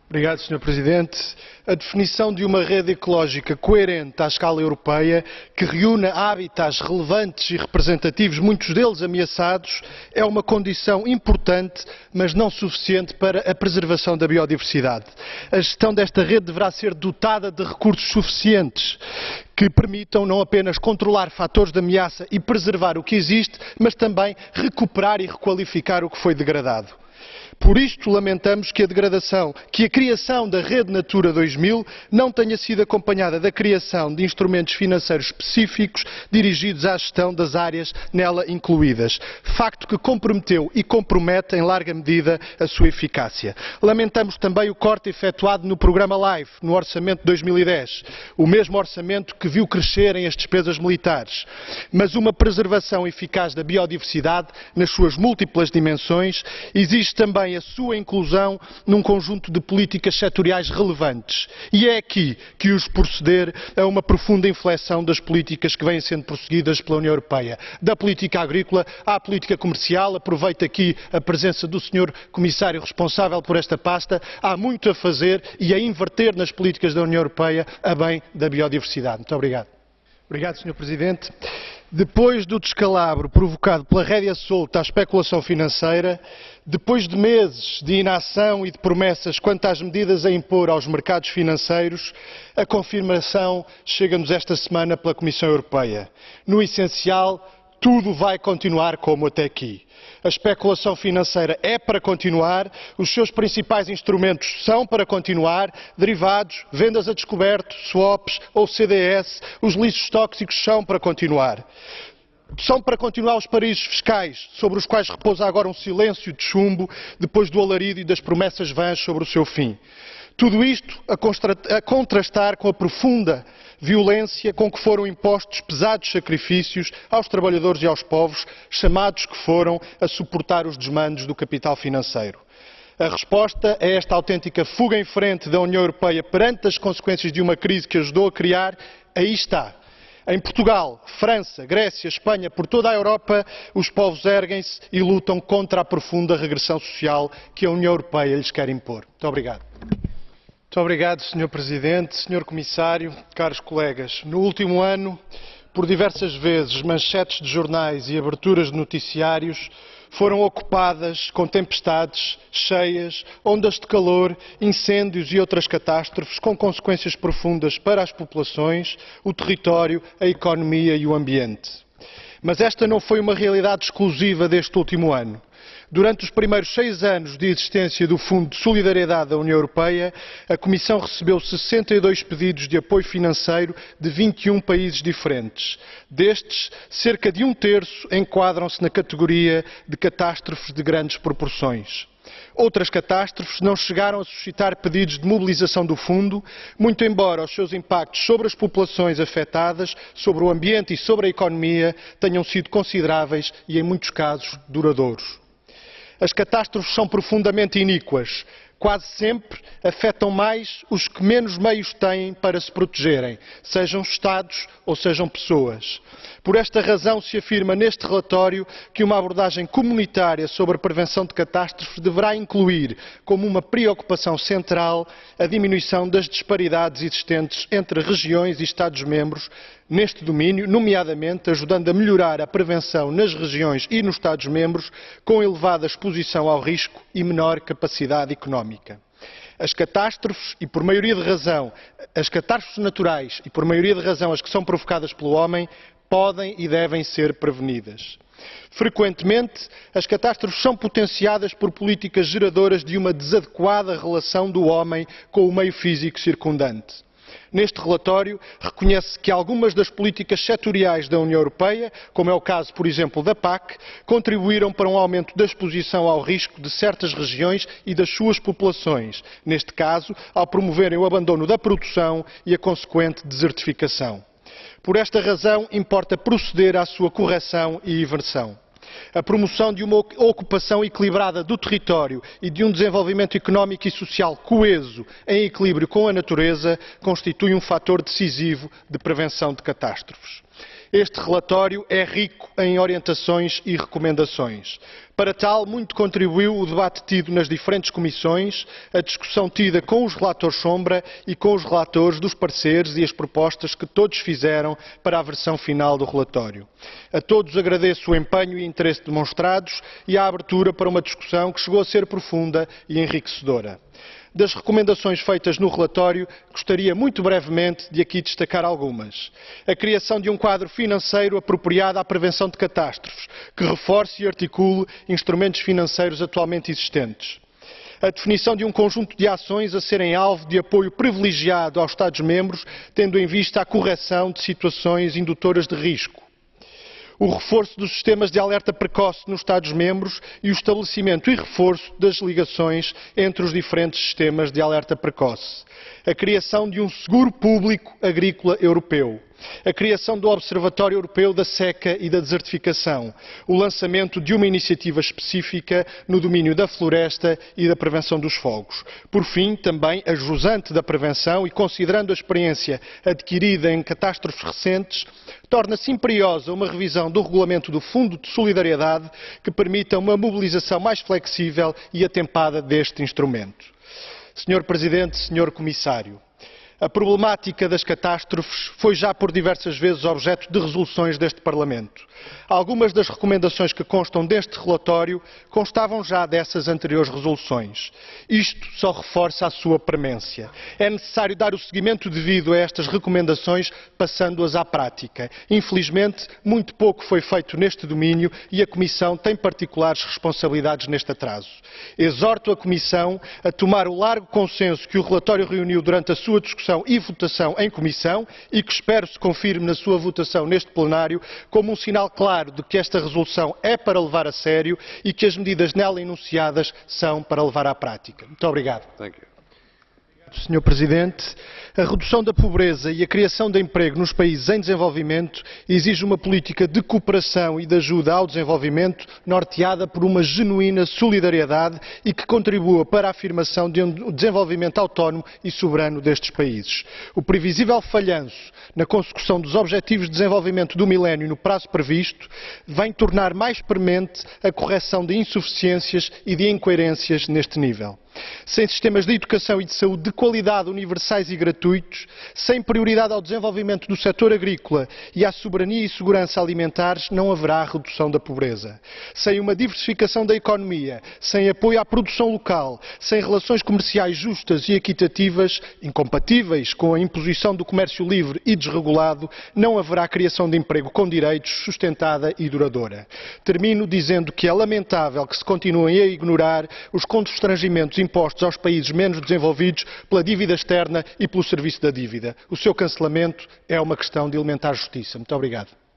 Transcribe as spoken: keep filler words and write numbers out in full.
Obrigado, senhor Presidente. A definição de uma rede ecológica coerente à escala europeia, que reúna habitats relevantes e representativos, muitos deles ameaçados, é uma condição importante, mas não suficiente para a preservação da biodiversidade. A gestão desta rede deverá ser dotada de recursos suficientes, que permitam não apenas controlar fatores de ameaça e preservar o que existe, mas também recuperar e requalificar o que foi degradado. Por isto, lamentamos que a degradação, que a criação da Rede Natura dois mil não tenha sido acompanhada da criação de instrumentos financeiros específicos dirigidos à gestão das áreas nela incluídas, facto que comprometeu e compromete em larga medida a sua eficácia. Lamentamos também o corte efetuado no programa LIFE, no orçamento de dois mil e dez, o mesmo orçamento que viu crescerem as despesas militares, mas uma preservação eficaz da biodiversidade nas suas múltiplas dimensões exige também a sua inclusão num conjunto de políticas setoriais relevantes. E é aqui que os proceder a uma profunda inflexão das políticas que vêm sendo prosseguidas pela União Europeia. Da política agrícola à política comercial, aproveito aqui a presença do senhor Comissário responsável por esta pasta, há muito a fazer e a inverter nas políticas da União Europeia a bem da biodiversidade. Muito obrigado. Obrigado, senhor Presidente. Depois do descalabro provocado pela rédea solta à especulação financeira, depois de meses de inação e de promessas quanto às medidas a impor aos mercados financeiros, a confirmação chega-nos esta semana pela Comissão Europeia. No essencial, tudo vai continuar como até aqui. A especulação financeira é para continuar, os seus principais instrumentos são para continuar, derivados, vendas a descoberto, swaps ou C D S, os lixos tóxicos são para continuar. São para continuar os paraísos fiscais, sobre os quais repousa agora um silêncio de chumbo, depois do alarido e das promessas vãs sobre o seu fim. Tudo isto a contrastar com a profunda violência com que foram impostos pesados sacrifícios aos trabalhadores e aos povos, chamados que foram a suportar os desmandos do capital financeiro. A resposta a esta autêntica fuga em frente da União Europeia perante as consequências de uma crise que ajudou a criar, aí está. Em Portugal, França, Grécia, Espanha, por toda a Europa, os povos erguem-se e lutam contra a profunda regressão social que a União Europeia lhes quer impor. Muito obrigado. Muito obrigado, senhor Presidente, senhor Comissário, caros colegas. No último ano, por diversas vezes, manchetes de jornais e aberturas de noticiários foram ocupadas com tempestades, cheias, ondas de calor, incêndios e outras catástrofes com consequências profundas para as populações, o território, a economia e o ambiente. Mas esta não foi uma realidade exclusiva deste último ano. Durante os primeiros seis anos de existência do Fundo de Solidariedade da União Europeia, a Comissão recebeu sessenta e dois pedidos de apoio financeiro de vinte e um países diferentes. Destes, cerca de um terço enquadram-se na categoria de catástrofes de grandes proporções. Outras catástrofes não chegaram a suscitar pedidos de mobilização do Fundo, muito embora os seus impactos sobre as populações afetadas, sobre o ambiente e sobre a economia tenham sido consideráveis e, em muitos casos, duradouros. As catástrofes são profundamente iníquas. Quase sempre afetam mais os que menos meios têm para se protegerem, sejam Estados ou sejam pessoas. Por esta razão se afirma neste relatório que uma abordagem comunitária sobre a prevenção de catástrofes deverá incluir, como uma preocupação central, a diminuição das disparidades existentes entre regiões e Estados-membros neste domínio, nomeadamente ajudando a melhorar a prevenção nas regiões e nos Estados-membros com elevada exposição ao risco e menor capacidade económica. As catástrofes, e por maioria de razão, as catástrofes naturais e por maioria de razão as que são provocadas pelo homem, podem e devem ser prevenidas. Frequentemente, as catástrofes são potenciadas por políticas geradoras de uma desadequada relação do homem com o meio físico circundante. Neste relatório, reconhece que algumas das políticas setoriais da União Europeia, como é o caso, por exemplo, da P A C, contribuíram para um aumento da exposição ao risco de certas regiões e das suas populações, neste caso, ao promoverem o abandono da produção e a consequente desertificação. Por esta razão, importa proceder à sua correção e inversão. A promoção de uma ocupação equilibrada do território e de um desenvolvimento económico e social coeso em equilíbrio com a natureza constitui um fator decisivo de prevenção de catástrofes. Este relatório é rico em orientações e recomendações. Para tal, muito contribuiu o debate tido nas diferentes comissões, a discussão tida com os relatores sombra e com os relatores dos pareceres e as propostas que todos fizeram para a versão final do relatório. A todos agradeço o empenho e interesse demonstrados e a abertura para uma discussão que chegou a ser profunda e enriquecedora. Das recomendações feitas no relatório, gostaria muito brevemente de aqui destacar algumas. A criação de um quadro financeiro apropriado à prevenção de catástrofes, que reforce e articule instrumentos financeiros atualmente existentes. A definição de um conjunto de ações a serem alvo de apoio privilegiado aos Estados-membros, tendo em vista a correção de situações indutoras de risco. O reforço dos sistemas de alerta precoce nos Estados-membros e o estabelecimento e reforço das ligações entre os diferentes sistemas de alerta precoce. A criação de um seguro público agrícola europeu. A criação do Observatório Europeu da Seca e da Desertificação, o lançamento de uma iniciativa específica no domínio da floresta e da prevenção dos fogos. Por fim, também, a jusante da prevenção e considerando a experiência adquirida em catástrofes recentes, torna-se imperiosa uma revisão do regulamento do Fundo de Solidariedade que permita uma mobilização mais flexível e atempada deste instrumento. senhor Presidente, senhor Comissário, a problemática das catástrofes foi já por diversas vezes objeto de resoluções deste Parlamento. Algumas das recomendações que constam deste relatório constavam já dessas anteriores resoluções. Isto só reforça a sua premência. É necessário dar o seguimento devido a estas recomendações, passando-as à prática. Infelizmente, muito pouco foi feito neste domínio e a Comissão tem particulares responsabilidades neste atraso. Exorto a Comissão a tomar o largo consenso que o relatório reuniu durante a sua discussão e votação em Comissão e que espero se confirme na sua votação neste plenário como um sinal claro de que esta resolução é para levar a sério e que as medidas nela enunciadas são para levar à prática. Muito obrigado. senhor Presidente, a redução da pobreza e a criação de emprego nos países em desenvolvimento exige uma política de cooperação e de ajuda ao desenvolvimento norteada por uma genuína solidariedade e que contribua para a afirmação de um desenvolvimento autónomo e soberano destes países. O previsível falhanço na consecução dos Objetivos de Desenvolvimento do Milénio no prazo previsto vem tornar mais premente a correção de insuficiências e de incoerências neste nível. Sem sistemas de educação e de saúde de qualidade universais e gratuitos, sem prioridade ao desenvolvimento do setor agrícola e à soberania e segurança alimentares, não haverá redução da pobreza. Sem uma diversificação da economia, sem apoio à produção local, sem relações comerciais justas e equitativas, incompatíveis com a imposição do comércio livre e desregulado, não haverá criação de emprego com direitos, sustentada e duradoura. Termino dizendo que é lamentável que se continuem a ignorar os constrangimentos impostos aos países menos desenvolvidos pela dívida externa e pelo serviço da dívida. O seu cancelamento é uma questão de elementar justiça. Muito obrigado.